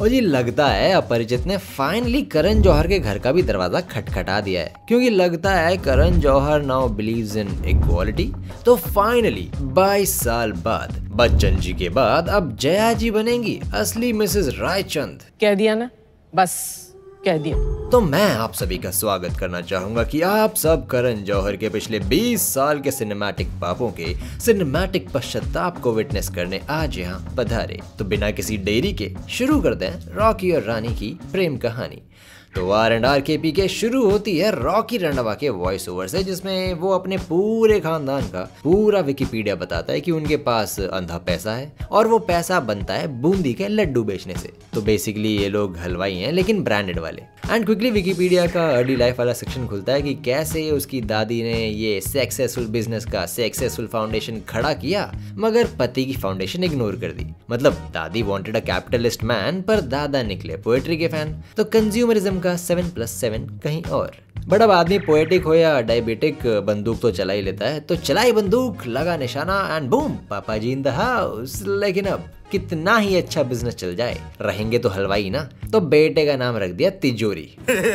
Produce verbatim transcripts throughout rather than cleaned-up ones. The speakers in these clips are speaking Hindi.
और ये लगता है अपरिचित ने फाइनली करण जौहर के घर का भी दरवाजा खटखटा दिया है, क्योंकि लगता है Karan Johar now believes in equality. तो फाइनली बाईस साल बाद बच्चन जी के बाद अब जया जी बनेंगी असली मिसेस रायचंद। कह दिया ना, बस कह दिया। तो मैं आप सभी का स्वागत करना चाहूंगा कि आप सब करण जौहर के पिछले बीस साल के सिनेमैटिक पापों के सिनेमैटिक पश्चाताप को विटनेस करने आज यहाँ पधारे। तो बिना किसी देरी के शुरू कर दें रॉकी और रानी की प्रेम कहानी। तो आर एंड आर के पी के शुरू होती है रॉकी रंधावा के वॉइस ओवर से, जिसमें वो अपने पूरे खानदान का पूरा विकिपीडिया बताता है कि उनके पास अंधा पैसा है और वो पैसा बनता है बूंदी के लड्डू बेचने से। तो बेसिकली ये लोग हलवाई हैं लेकिन ब्रांडेड वाले। एंड क्विकली विकिपीडिया का अर्ली लाइफ वाला सेक्शन खुलता है कि कैसे उसकी दादी ने ये सक्सेसफुल बिजनेस का सक्सेसफुल फाउंडेशन खड़ा किया मगर पति की फाउंडेशन इग्नोर कर दी। मतलब दादी वांटेड अ कैपिटलिस्ट मैन पर दादा निकले पोएट्री के फैन। तो कंज्यूमरिज्म का सेवन प्लस सेवन कहीं और। बट अब आदमी पोएटिक हो या डायबिटिक बंदूक तो चला ही लेता है। तो चलाई बंदूक, लगा निशाना एंड बूम, पापा जी इन द हाउस। लेकिन अब कितना ही अच्छा बिजनेस चल जाए, रहेंगे तो हलवाई ना। तो बेटे का नाम रख दिया तिजोरी।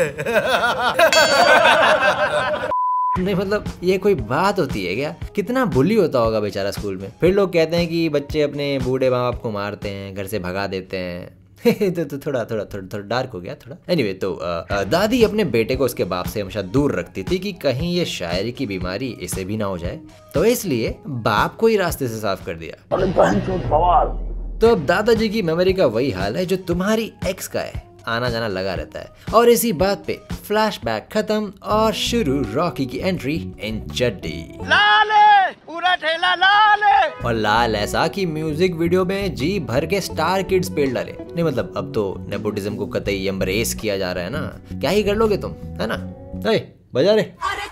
नहीं मतलब ये कोई बात होती है क्या? कितना बुली होता होगा बेचारा स्कूल में। फिर लोग कहते हैं कि बच्चे अपने बूढ़े माँ बाप को मारते हैं, घर से भगा देते हैं। तो, तो थोड़ा थोड़ा थोड़ा थोड़ा डार्क हो गया थोड़ा। एनीवे anyway, तो आ, आ, दादी अपने बेटे को उसके बाप से हमेशा दूर रखती थी कि कहीं ये शायरी की बीमारी इसे भी ना हो जाए। तो इसलिए बाप को ही रास्ते से साफ कर दिया। तो अब दादाजी की मेमोरी का वही हाल है जो तुम्हारी एक्स का है, आना जाना लगा रहता है। और इसी बात पे फ्लैशबैक खत्म और शुरू रॉकी की एंट्री इन चड्डी। लाले पूरा ठेला लाले। और लाल ऐसा कि म्यूजिक वीडियो में जी भर के स्टार किड्स पेड़ डाले। नहीं मतलब अब तो नेपोटिज्म को कतई एम्ब्रेस किया जा रहा है ना। क्या ही कर लोगे तुम, है ना? ए, बजा रे।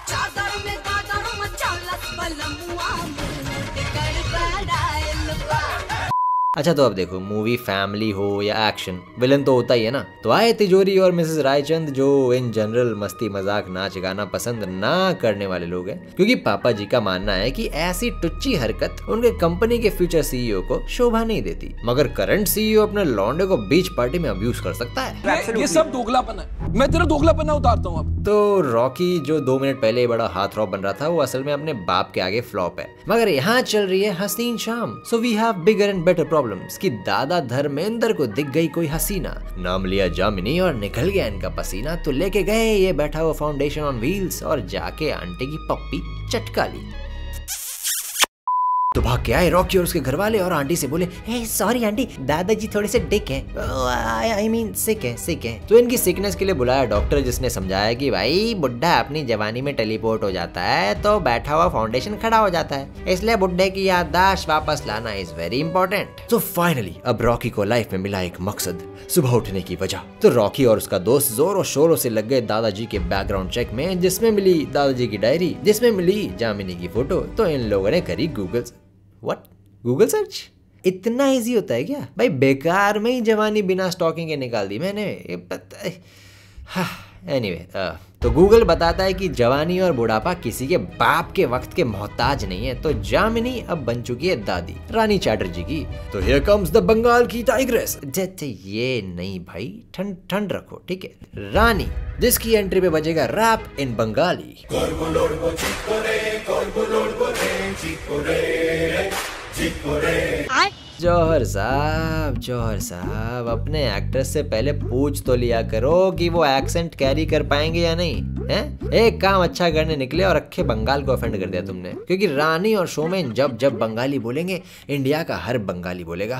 अच्छा तो अब देखो, मूवी फैमिली हो या एक्शन, विलन तो होता ही है ना। तो आए तिजोरी और मिसेस रायचंद जो इन जनरल मस्ती मजाक नाच गाना पसंद ना करने वाले लोग हैं, क्योंकि पापा जी का मानना है कि ऐसी टुच्ची हरकत उनके कंपनी के फ्यूचर सीईओ को शोभा नहीं देती। मगर करंट सीईओ अपने लौंडे को बीच पार्टी में अब्यूज कर सकता है। ये, ये सब दोगलापन है। मैं तेरा दोगलापन उतारता हूँ अब। तो रॉकी जो दो मिनट पहले बड़ा हाथ रॉप बन रहा था, वो असल में अपने बाप के आगे फ्लॉप है। मगर यहाँ चल रही है हसीन शाम। So we have bigger and better problem कि दादा धर्मेंद्र को दिख गई कोई हसीना, नाम लिया जामिनी और निकल गया इनका पसीना। तो लेके गए ये बैठा हुआ फाउंडेशन ऑन व्हील्स और जाके आंटी की पप्पी चटका ली। तो भाग के आए रॉकी और उसके घर वाले और आंटी से बोले, हे सॉरी आंटी, दादाजी थोड़े से डिक हैं, आई मीन सिक है सिक है। तो इनकी सिकनेस के लिए बुलाया डॉक्टर, जिसने समझाया कि भाई बुड्ढा अपनी जवानी में टेलीपोर्ट हो जाता है तो बैठा हुआ फाउंडेशन खड़ा हो जाता है, इसलिए बुड्ढे की याददाश्त वापस लाना इज वेरी इंपॉर्टेंट। तो फाइनली अब रॉकी को लाइफ में मिला एक मकसद, सुबह उठने की वजह। तो रॉकी और उसका दोस्त जोरों शोरों से लग गए दादाजी के बैकग्राउंड चेक में, जिसमें मिली दादाजी की डायरी, जिसमें मिली जामिनी की फोटो। तो इन लोगों ने करी गूगल व्हाट गूगल सर्च। इतना इजी होता है क्या भाई? बेकार में ही जवानी बिना स्टॉकिंग के निकाल दी मैंने, ये पता है। हाँ एनीवे, तो गूगल बताता है कि जवानी और बुढ़ापा किसी के बाप के वक्त के मोहताज नहीं है। तो जामिनी अब बन चुकी है दादी रानी चैटर्जी की। तो हियर कम्स द बंगाल की टाइग्रेस। ये नहीं भाई, ठंड ठंड रखो, ठीक है। रानी, जिसकी एंट्री पे बजेगा रैप इन बंगाली। जौहर साहब जौहर साहब अपने एक्ट्रेस से पहले पूछ तो लिया करो कि वो एक्सेंट कैरी कर पाएंगे या नहीं हैं? एक काम अच्छा करने निकले और अक्खे बंगाल को ऑफेंड कर दिया तुमने, क्योंकि रानी और शो में जब जब बंगाली बोलेंगे इंडिया का हर बंगाली बोलेगा।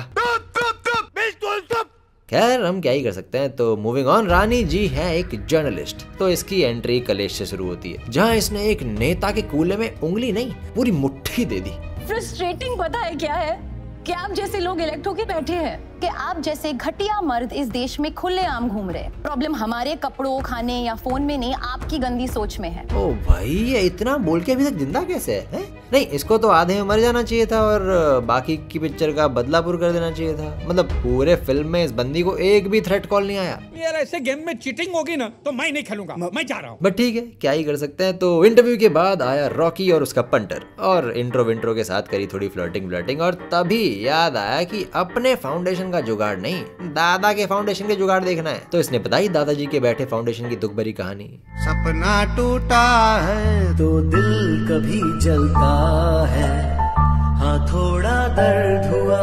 खैर हम क्या ही कर सकते हैं। तो मूविंग ऑन, रानी जी है एक जर्नलिस्ट। तो इसकी एंट्री कलेश से शुरू होती है, जहाँ इसने एक नेता के कूल्हे में उंगली नहीं पूरी मुट्ठी दे दी। फ्रस्ट्रेटिंग पता है क्या है? कि आप जैसे लोग इलेक्ट होके बैठे हैं, कि आप जैसे घटिया मर्द इस देश में खुलेआम घूम रहे हैं। प्रॉब्लम हमारे कपड़ों, खाने या फोन में नहीं, आपकी गंदी सोच में है। ओ भाई, ये इतना बोल के अभी तक जिंदा कैसे है, है? नहीं, इसको तो आधे में मर जाना चाहिए था और बाकी की पिक्चर का बदलापुर कर देना चाहिए था। मतलब पूरे फिल्म में इस बंदी को एक भी थ्रेट कॉल नहीं आया। यार ऐसे गेम में चीटिंग होगी ना तो मैं नहीं खेलूंगा, मैं जा रहा हूँ। बट ठीक है, क्या ही कर सकते हैं। तो इंटरव्यू के बाद आया रॉकी और उसका पंटर और इंट्रो विंट्रो के साथ करी थोड़ी फ्लर्टिंग फ्लर्टिंग और तभी याद आया कि अपने फाउंडेशन का जुगाड़ नहीं, दादा के फाउंडेशन के जुगाड़ देखना है। तो इसने बताई दादाजी के बैठे फाउंडेशन की दुख भरी कहानी। सपना टूटा है तो दिल कभी जलता है, हाँ थोड़ा दर्द हुआ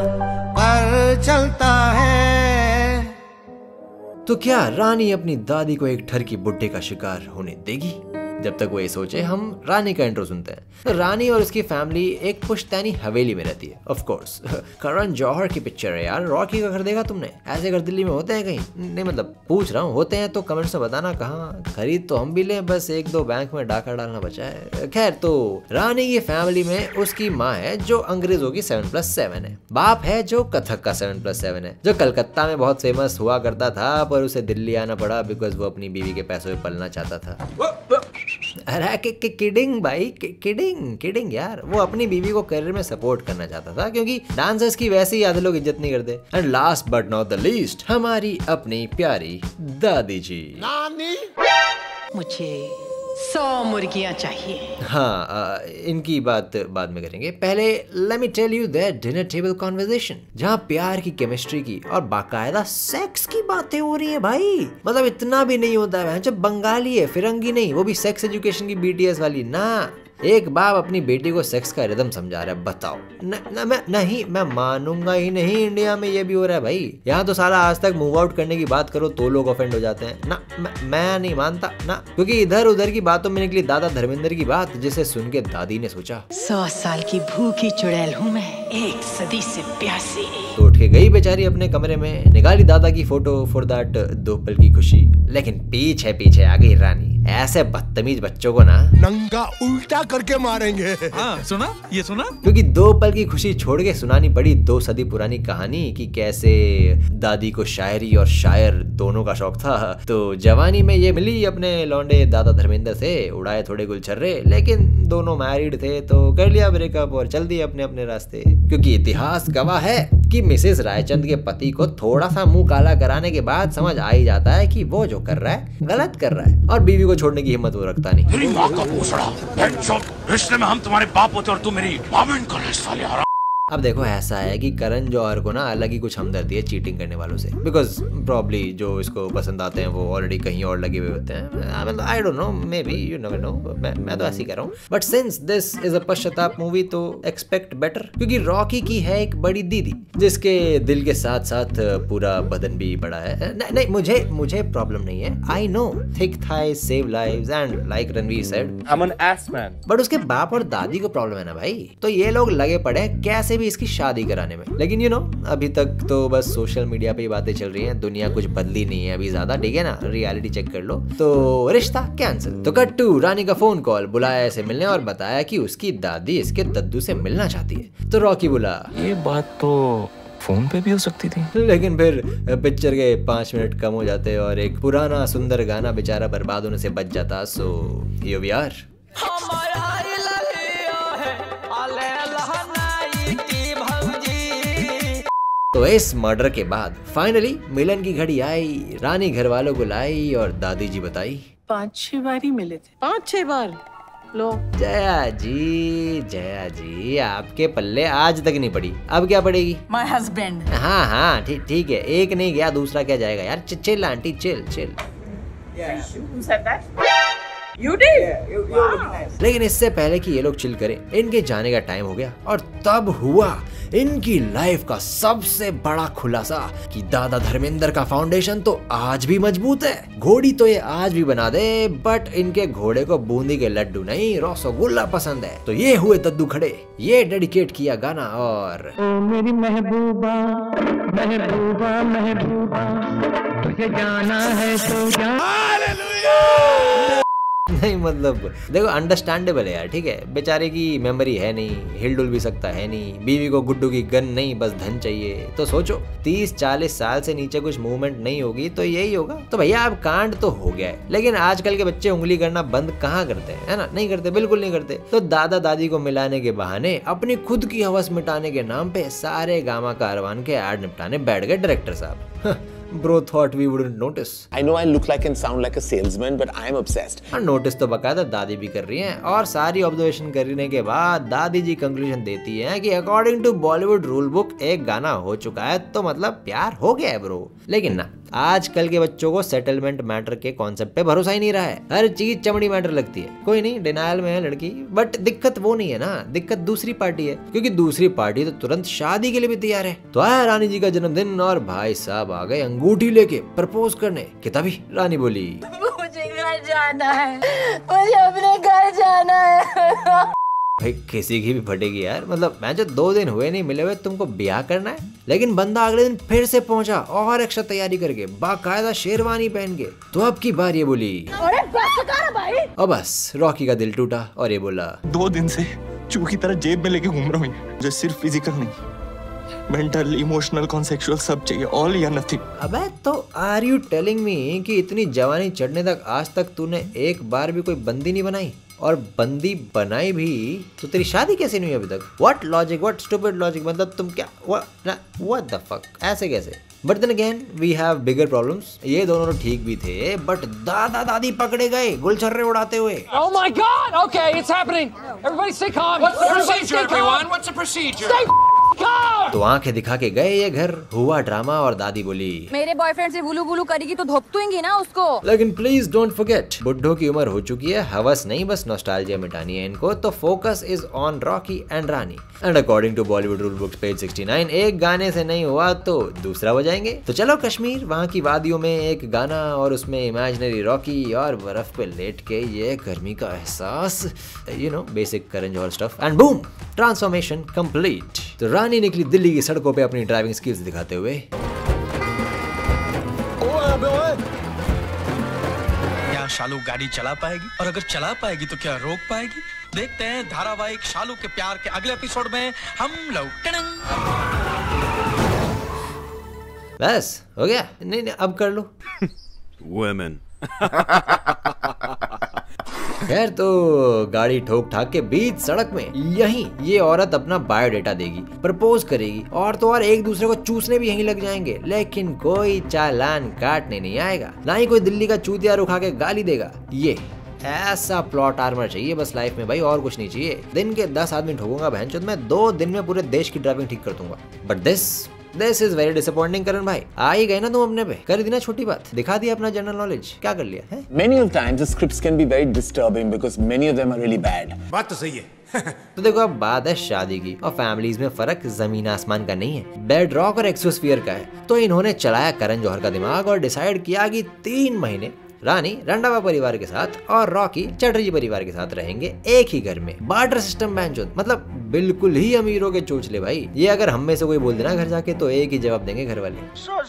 पर चलता है। तो क्या रानी अपनी दादी को एक ठर की बुड्ढे का शिकार होने देगी? जब तक वो ये सोचे, हम रानी का इंट्रो सुनते हैं। तो रानी और उसकी फैमिली एक पुश्तैनी हवेली में रहती है। ऑफ कोर्स करण जौहर की पिक्चर है यार। रॉकी का घर देखा तुमने? ऐसे घर दिल्ली में होते हैं कहीं? नहीं मतलब पूछ रहा हूँ, होते हैं तो कमेंट्स में बताना कहाँ। खरीद तो हम भी लें, बस एक दो बैंक में डाका डालना बचा है। खैर, तो रानी की फैमिली में उसकी माँ है जो अंग्रेजों की सेवन प्लस सेवन है, बाप है जो कथक का सेवन प्लस सेवन है, जो कलकत्ता में बहुत फेमस हुआ करता था पर उसे दिल्ली आना पड़ा बिकॉज वो अपनी बीवी के पैसों में पलना चाहता था। अरे कि, कि, किडिंग भाई, कि, किडिंग किडिंग यार। वो अपनी बीवी को करियर में सपोर्ट करना चाहता था क्योंकि डांसर्स की वैसे ही आधे लोग इज्जत नहीं करते। And last but not the least, हमारी अपनी प्यारी दादी जी। नानी मुझे सौ मुर्गियां चाहिए। हाँ, आ, इनकी बात बाद में करेंगे। पहले let me tell you that dinner table conversation, जहाँ प्यार की, केमिस्ट्री की और बाकायदा सेक्स की बातें हो रही है भाई। मतलब इतना भी नहीं होता है, जब बंगाली है, फिरंगी नहीं, वो भी सेक्स एजुकेशन की बीटीएस वाली ना। एक बाप अपनी बेटी को सेक्स का रिदम समझा रहा है, बताओ। न, न, मैं नहीं, मैं मानूंगा ही नहीं। इंडिया में ये भी हो रहा है भाई। यहाँ तो साला आज तक मूव आउट करने की बात करो तो लोग ऑफेंड हो जाते हैं ना। मैं, मैं नहीं मानता ना, क्योंकि इधर उधर की बातों में निकली दादा धर्मेंद्र की बात, जिसे सुन के दादी ने सोचा, सौ साल की भूखी चुड़ैल हूँ मैं, एक सदी से प्यासी। तो उठ के गई बेचारी अपने कमरे में, निकाली दादा की फोटो फॉर दैट दो पल की खुशी। लेकिन पीछे पीछे आ गई रानी। ऐसे बदतमीज बच्चों को ना नंगा उल्टा करके मारेंगे। हाँ सुना, ये सुना। क्योंकि दो पल की खुशी छोड़ के सुनानी पड़ी दो सदी पुरानी कहानी कि कैसे दादी को शायरी और शायर दोनों का शौक था। तो जवानी में ये मिली अपने लौंडे दादा धर्मेंद्र से, उड़ाए थोड़े गुलछर्रे, लेकिन दोनों मैरिड थे तो कर लिया ब्रेकअप और चल दिए अपने अपने रास्ते। क्योंकि इतिहास गवाह है कि मिसेस रायचंद के पति को थोड़ा सा मुंह काला कराने के बाद समझ आ ही जाता है कि वो जो कर रहा है गलत कर रहा है, और बीवी को छोड़ने की हिम्मत वो रखता नहीं। तेरी माँ का पूछड़ा, रिश्ते में हम तुम्हारे बाप होते और तू मेरी मामिन का रिश्ता ले आ रहा। अब देखो, ऐसा है कि करण जौहर को ना अलग ही कुछ हमदर्दी है चीटिंग करने वालों से, बिकॉज प्रॉब्ली जो इसको पसंद आते हैं वो ऑलरेडी कहीं और लगे हुए होते हैं। I don't know, maybe, you never know. मैं मैं तो ऐसे ही कह रहा हूँ। But since this is a पश्चाताप मूवी तो एक्सपेक्ट बेटर, क्योंकि रॉकी की है एक बड़ी दीदी जिसके दिल के साथ साथ पूरा बदन भी बड़ा है। नहीं नहीं, मुझे मुझे प्रॉब्लम नहीं है। I know thick thighs save lives and like Ranveer said, I am N S man. But उसके बाप और दादी को प्रॉब्लम है ना भाई। तो ये लोग लगे पड़े हैं कैसे भी इसकी शादी कराने में। लेकिन यू नो अभी तक तो बस सोशल मीडिया पे ही बातें चल रही हैं, दुनिया कुछ बदली नहीं है अभी ज्यादा, ठीक है ना। रियलिटी चेक कर लो। तो रिश्ता कैंसिल। तो कट टू रानी का फोन कॉल, बुलाया ऐसे मिलने और बताया कि उसकी दादी इसके दद्दू से मिलना चाहती है। तो रॉकी बोला, ये बात तो फोन पे भी हो सकती थी। लेकिन फिर पिक्चर के पांच मिनट कम हो जाते और एक पुराना सुंदर गाना बेचारा बर्बाद होने से बच जाता। So here we are. तो इस मर्डर के बाद फाइनली मिलन की घड़ी आई, रानी घर वालों को लाई और दादी जी बताई, पाँच छह बार ही मिले थे। पाँच छह बार? लो जया जी, जया जी आपके पल्ले आज तक नहीं पड़ी, अब क्या पड़ेगी? My husband. हाँ हाँ ठीक ठीक है, एक नहीं गया दूसरा क्या जाएगा यार। Chill aunty, chill chill. You did? Yeah, you, you wow. nice. लेकिन इससे पहले कि ये लोग चिल करें, इनके जाने का टाइम हो गया और तब हुआ इनकी लाइफ का सबसे बड़ा खुलासा कि दादा धर्मेंद्र का फाउंडेशन तो आज भी मजबूत है। घोड़ी तो ये आज भी बना दे, बट इनके घोड़े को बूंदी के लड्डू नहीं रसगुल्ला पसंद है। तो ये हुए दद्दू खड़े, ये डेडिकेट किया गाना और ओ मेरी महबूबा महबूबा महबूबा तुझे जाना है तो जा। नहीं मतलब देखो अंडरस्टैंडेबल है यार, ठीक है, बेचारे की मेमोरी है नहीं, हिल डुल भी सकता है नहीं, बीवी को गुड्डू की गन नहीं बस धन चाहिए। तो सोचो तीस चालीस साल से नीचे कुछ मूवमेंट नहीं होगी तो यही होगा। तो भैया अब कांड तो हो गया है, लेकिन आजकल के बच्चे उंगली करना बंद कहाँ करते हैं, है ना, नहीं करते, बिल्कुल नहीं करते। तो दादा दादी को मिलाने के बहाने अपनी खुद की हवस मिटाने के नाम पे सारे गामा कारवान के ऐड निपटाने बैठ गए डायरेक्टर साहब। Bro thought we wouldn't notice. I know I look like and sound like a salesman, but I am obsessed. और नोटिस तो बकायदा दादी भी कर रही हैं, और सारी ऑब्जर्वेशन करने के बाद दादी जी कंक्लूजन देती हैं कि according to Bollywood rule book एक गाना हो चुका है तो मतलब प्यार हो गया है ब्रो। लेकिन ना, आजकल के बच्चों को सेटलमेंट मैटर के कॉन्सेप्ट पे भरोसा ही नहीं रहा है, हर चीज चमड़ी मैटर लगती है। कोई नहीं, डिनायल में है लड़की, बट दिक्कत वो नहीं है ना, दिक्कत दूसरी पार्टी है, क्योंकि दूसरी पार्टी तो तुरंत शादी के लिए भी तैयार है। तो आया रानी जी का जन्मदिन और भाई साहब आ गए अंगूठी लेके प्रपोज करने कि तभी रानी बोली मुझे घर जाना है, मुझे अपने घर जाना है। भाई किसी की भी फटेगी यार, मतलब मैं जो दो दिन हुए नहीं मिले हुए तुमको ब्याह करना है। लेकिन बंदा अगले दिन फिर से पहुंचा और एक्स्ट्रा तैयारी करके बाकायदा शेरवानी पहन के। तो अब की बार ये बोली अरे बस कर भाई। और बस रॉकी का दिल टूटा और ये बोला दो दिन से चूहे की तरह जेब में लेके घूम रहा हूँ, मुझे सिर्फ फिजिकल नहीं, मेंटल, इमोशनल, कॉन्सेक्सुअल सब चाहिए, ऑल या नथिंग। अबे तो आर यू टेलिंग मी कि इतनी जवानी चढ़ने तक आज तक तूने एक बार भी कोई बंदी नहीं बनाई, और बंदी बनाई भी तो तेरी शादी कैसे नहीं हुई अभी तक? What logic, what stupid logic, मतलब तुम क्या व्हाट द फक, ऐसे कैसे? But then again we have bigger problems. ये दोनों तो ठीक भी थे, बट दादा दादी पकड़े गए गुलछर्रे उड़ाते हुए। Oh my God! Okay, it's happening. Everybody stay calm. What's the procedure, everyone? What's the procedure? Stay calm. तो आंखें दिखा के गए ये घर, हुआ ड्रामा और दादी बोली मेरे बॉयफ्रेंड से बुलू बुलू करेगी तो धोपतूंगी ना उसको। लेकिन प्लीज डोंट फॉरगेट, बुड्ढों की उम्र हो चुकी है, हवस नहीं बस नॉस्टैल्जिया मिटानी है इनको। तो focus is on Rocky and Rani. And according to Bollywood rule books page sixty nine, एक गाने से नहीं हुआ तो दूसरा बजाएंगे। तो चलो कश्मीर, वहाँ की वादियों में एक गाना और उसमें इमेजिनरी रॉकी और बर्फ पे लेट के ये गर्मी का एहसास, you know basic Karan Johar stuff, and boom transformation complete. तो रानी निकली दिल्ली की सड़कों पे अपनी ड्राइविंग स्किल्स दिखाते हुए। क्या शालू गाड़ी चला पाएगी? और अगर चला पाएगी तो क्या रोक पाएगी? देखते हैं धारावाहिक शालू के प्यार के अगले एपिसोड में हम लोग। बस हो गया? नहीं नहीं अब कर लो। Women. खैर तो गाड़ी ठोक ठाक के बीच सड़क में यहीं ये औरत अपना बायोडेटा देगी, प्रपोज करेगी, और तो और एक दूसरे को चूसने भी यहीं लग जाएंगे। लेकिन कोई चालान काटने नहीं आएगा, ना ही कोई दिल्ली का चूतिया रुखा के गाली देगा। ये ऐसा प्लॉट आर्मर चाहिए बस लाइफ में भाई, और कुछ नहीं चाहिए। दिन के दस आदमी ठोकूंगा बहनचोद मैं, दो दिन में पूरे देश की ड्राइविंग ठीक कर दूंगा। But this this is very disappointing Karan भाई। आ ही गए ना तुम अपने पे, कर दी ना छोटी बात, दिखा दिया अपना जनरल नॉलेज, क्या कर लिया है? Many of times the scripts can be very disturbing because many of them are really bad. बात तो सही है। तो देखो अब बात है शादी की, और फैमिलीज में फर्क जमीन आसमान का नहीं है, बेड रॉक और एक्सोस्फीयर का है। तो इन्होंने चलाया करण जौहर का दिमाग और डिसाइड किया कि तीन महीने रानी रंडावा परिवार के साथ और रॉकी चटर्जी परिवार के साथ रहेंगे एक ही घर में। बार्टर सिस्टम बैंचोद, मतलब बिल्कुल ही अमीरों के चोचले भाई। ये अगर हम में से कोई बोल देना घर जाके तो एक ही जवाब देंगे घर वाले,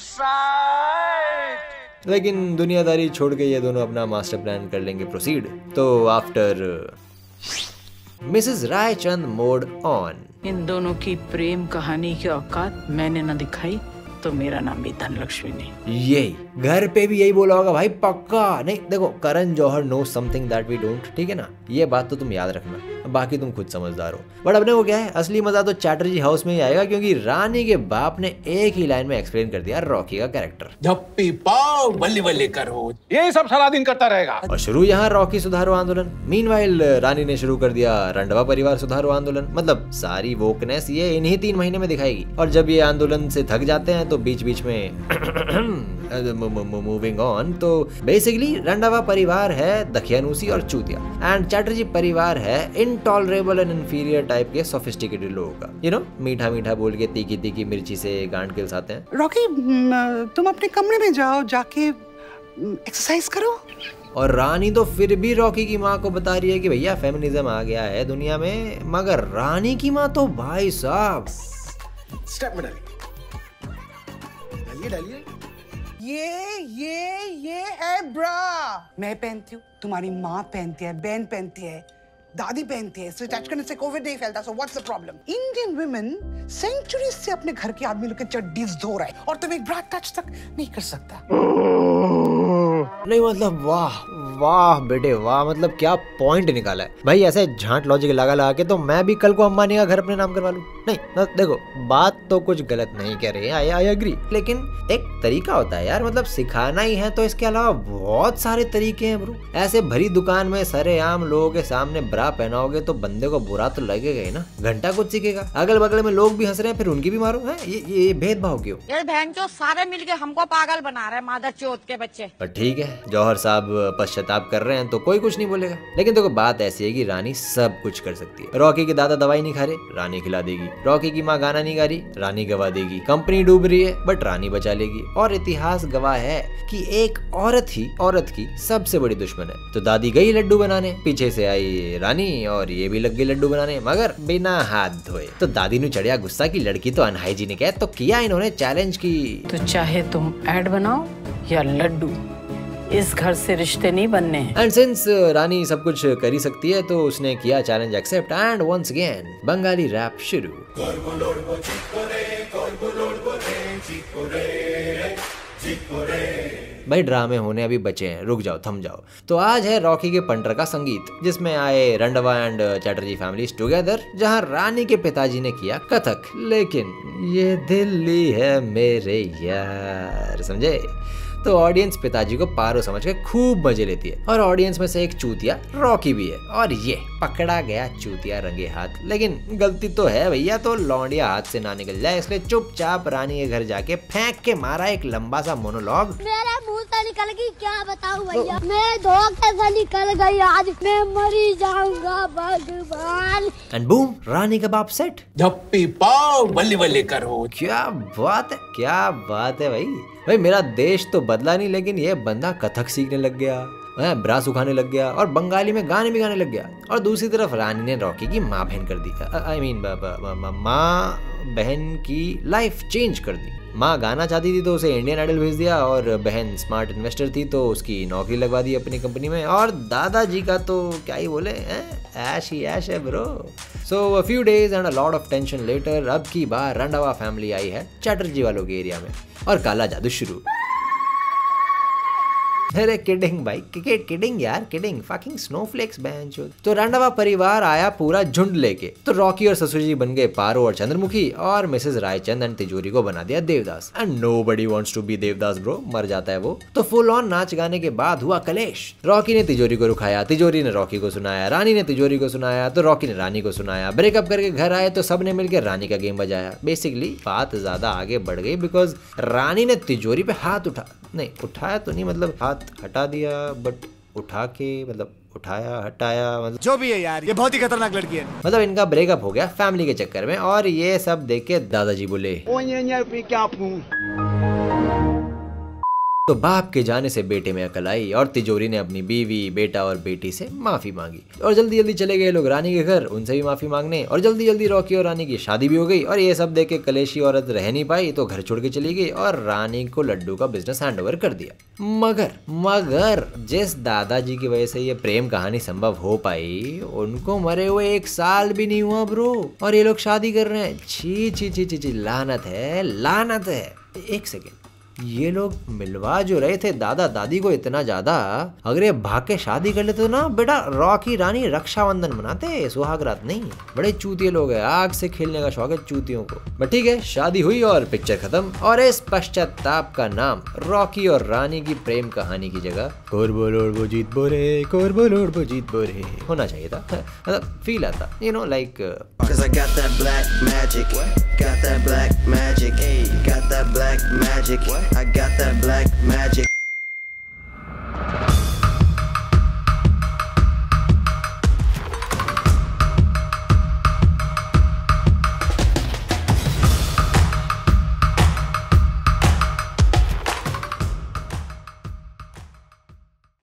लेकिन दुनियादारी छोड़ के ये दोनों अपना मास्टर प्लान कर लेंगे प्रोसीड। तो after Mrs Raichand mode on. इन दोनों की प्रेम कहानी की औकात मैंने न दिखाई तो मेरा नाम भी धनलक्ष्मी नहीं। यही घर पे भी यही बोला होगा भाई पक्का। नहीं देखो Karan Johar know something that we don't, ठीक है ना, ये बात तो तुम याद रखना, बाकी तुम खुद समझदार हो। बट अपने को क्या है, असली मजा तो चैटर्जी हाउस में ही आएगा, क्योंकि रानी के बाप ने एक ही लाइन में एक्सप्लेन कर दिया रॉकी का कैरेक्टर। झप्पी पाओ बल्ले बल्ले करो, ये सब सारा दिन करता रहेगा। और शुरू यहाँ रॉकी सुधारो आंदोलन, मीनवाइल रानी ने शुरू कर दिया रंडवा परिवार सुधारो आंदोलन। मतलब सारी वोकनेस ये इन्हीं तीन महीने में दिखाएगी। और जब ये आंदोलन से थक जाते हैं तो बीच बीच में मूविंग ऑन, तो बेसिकली रंडावा परिवार है दखियानूसी और चूतिया, एंड चैटर्जी परिवार है इनटॉलरेबल एंड इंफीरियर टाइप के सोफिस्टिकेटेड लोगों का। यू नो मीठा मीठा बोल के तीखी तीखी मिर्ची से गांड किल्स आते हैं। रॉकी तुम अपने कमरे में जाओ, जाके एक्सरसाइज करो। और रानी तो फिर भी रॉकी की माँ को बता रही है कि भैया फेमिनिज्म आ गया है दुनिया में, मगर रानी की माँ तो भाई साहब स्टेप में डालिए डालिए डालिए, ये ये ये है ब्रा। मैं पहनती हूँ, तुम्हारी माँ पहनती है, बहन पहनती है, दादी पहनती है, इससे टच करने से कोविड नहीं फैलता। So what's the problem? Indian women century से अपने घर के आदमी लोग के चड्डीज धो रहा है और तुम एक ब्रा टच तक नहीं कर सकता। नहीं मतलब वाह वाह बेटे वाह, मतलब क्या पॉइंट निकाला है भाई। ऐसे झांट लॉजिक लगा लगा के तो मैं भी कल को अंबानी का घर अपने नाम करवा लूं। नहीं न, देखो बात तो कुछ गलत नहीं कह रहे हैं, आई आई एग्री, लेकिन एक तरीका होता है यार, मतलब सिखाना ही है तो इसके अलावा बहुत सारे तरीके हैं ब्रो। ऐसे भरी दुकान में सरेआम लोगों के सामने ब्रा पहनाओगे तो बंदे को बुरा तो लगेगा ही ना, घंटा कुछ सीखेगा। अगल बगल में लोग भी हंस रहे हैं फिर उनकी भी मारो है, ये ये भेदभाव क्यों? ये बहन चो सारे मिलके हमको पागल बना रहे हैं, मादर चौथ के बच्चे। पर ठीक है, जौहर साहब पश्चाताप कर रहे हैं तो कोई कुछ नहीं बोलेगा। लेकिन देखो बात ऐसी है कि रानी सब कुछ कर सकती है। रॉकी के दादा दवाई नहीं खा रहे, रानी खिला देगी। रॉकी की माँ गाना नहीं गा रही, रानी गवा देगी। कंपनी डूब रही है बट रानी बचा लेगी। और इतिहास गवाह है कि एक औरत ही औरत की सबसे बड़ी दुश्मन है। तो दादी गई लड्डू बनाने, पीछे से आई रानी और ये भी लग गई लड्डू बनाने, मगर बिना हाथ धोए। तो दादी ने चढ़िया गुस्सा की लड़की तो अनहाइजीनिक है, तो किया इन्होंने चैलेंज की। तो चाहे तुम ऐड बनाओ या लड्डू, इस घर से रिश्ते नहीं बनने हैं। एंड सिंस रानी सब कुछ कर ही सकती है तो उसने किया challenge accept and once again Bengali rap शुरू। भाई ड्रामे होने अभी बचे हैं, रुक जाओ थम जाओ। तो आज है रॉकी के पंटर का संगीत, जिसमें आए Randhawa and Chatterjee families together, जहां रानी के पिताजी ने किया कथक। लेकिन ये दिल्ली है मेरे यार, समझे? तो ऑडियंस पिताजी को पारो समझ के खूब मजे लेती है और ऑडियंस में से एक चूतिया रॉकी भी है और ये पकड़ा गया चूतिया रंगे हाथ। लेकिन गलती तो है भैया, तो लौंडिया हाथ से ना निकल जाए, इसलिए चुपचाप रानी के घर जाके फेंक के मारा एक लंबा सा मोनोलॉग। मेरा मुंह से निकल गई, क्या बताऊं भैया, मैं धोखे से निकल गई, आज मैं मरी जाऊंगा भगवान। एंड बूम, रानी का बाप सेट, झप्पी पाओ बल्ले बल्ले करो। क्या बात है, क्या बात है भाई। भाई मेरा देश तो बदला नहीं, लेकिन ये बंदा कथक सीखने लग गया, ब्रा सुखाने लग गया और बंगाली में गाने भी गाने लग गया। और दूसरी तरफ रानी ने रॉकी की माँ बहन कर दी, आई मीन माँ बहन की लाइफ चेंज कर दी। माँ गाना चाहती थी तो उसे इंडियन आइडल भेज दिया, और बहन स्मार्ट इन्वेस्टर थी तो उसकी नौकरी लगवा दी अपनी कंपनी में। और दादाजी का तो क्या ही बोले, ऐश ही ऐश है bro. So a few days and a lot of tension later, अब की बार रंडावा फैमिली आई है चैटर्जी वालों के एरिया में और काला जादू शुरू। अरे किडिंग भाई, किडिंग यार, किडिंग, फकिंग स्नोफ्लेक्स बेंचो। तो रंडावा परिवार आया पूरा झुंड लेके। तो रॉकी और ससुर जी बन गए पारो और चंद्रमुखी, और मिसेस रायचंद एंड तिजोरी को बना दिया Devdas. And nobody wants to be Devdas bro, मर जाता है वो। तो फुल ऑन नाच गाने के बाद हुआ कलेश। रॉकी ने तिजोरी को रुखाया, तिजोरी ने रॉकी को सुनाया, रानी ने तिजोरी को सुनाया, तो रॉकी ने रानी को सुनाया। ब्रेकअप करके घर आए तो सबने मिलकर रानी का गेम बजाया। बेसिकली बात ज्यादा आगे बढ़ गई बिकॉज रानी ने तिजोरी पे हाथ उठा नहीं उठाया तो नहीं, मतलब हाथ हटा दिया, बट उठा के मतलब उठाया हटाया, मतलब जो भी है यार, ये बहुत ही खतरनाक लड़की है। मतलब इनका ब्रेकअप हो गया फैमिली के चक्कर में। और ये सब देख के दादाजी बोले, तो बाप के जाने से बेटे में अकल आई और तिजोरी ने अपनी बीवी, बेटा और बेटी से माफी मांगी। और जल्दी जल्दी चले गए लोग रानी के घर उनसे भी माफी मांगने, और जल्दी जल्दी रॉकी और रानी की शादी भी हो गई। और ये सब देख के कलेशी औरत रह नहीं पाई तो घर छोड़ के चली गई और रानी को लड्डू का बिजनेस हैंड ओवर कर दिया। मगर मगर जिस दादाजी की वजह से ये प्रेम कहानी संभव हो पाई, उनको मरे हुए एक साल भी नहीं हुआ ब्रो, और ये लोग शादी कर रहे हैं। छी छी छी छी छी, लानत है, लानत है। एक सेकेंड, ये लोग मिलवा जो रहे थे दादा दादी को इतना ज्यादा, अगर ये भाग के शादी कर लेते तो ना बेटा रॉकी रानी रक्षाबंधन मनाते, सुहाग रात नहीं। बड़े चूतिए लोग हैं, आग से खेलने का शौक है चूतियों को। बट ठीक है, शादी हुई और पिक्चर खत्म। और इस पश्चाताप का नाम रॉकी और रानी की प्रेम कहानी की जगह कोरबो लोड़बो जीत बोरे, कोरबो लोड़बो जीत बोरे होना चाहिए था। मतलब फील आता, you know like Got that black magic, I got that black magic.